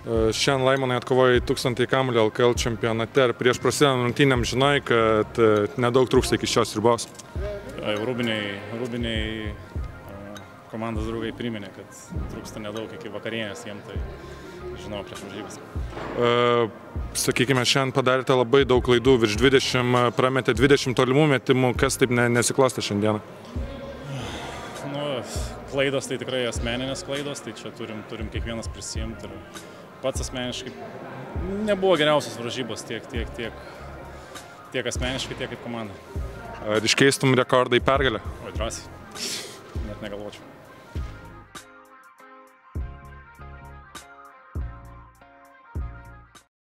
Šiandien Laimonai atkovojai 1000 kamuolių LKL čempionate ir prieš prasidedant rungtynėm žinai, kad nedaug trūksta iki šios ribos. Rūbiniai komandos draugai priminė, kad trūksta nedaug iki vakarienės jiem, tai žinau prieš varžybas. Sakykime, šiandien padarėte labai daug klaidų, virš 20, prametė 20 tolimų metimų, kas taip nesiklostė šiandieną? Klaidos tai tikrai asmeninės klaidos, tai čia turim kiekvienas prisiimti ir pats asmeniškai nebuvo geriausios varžybos tiek asmeniškai, tiek kaip komanda. Ar iškeistum rekordą į pergalę? Oi, drąsiai, net negalvočiau.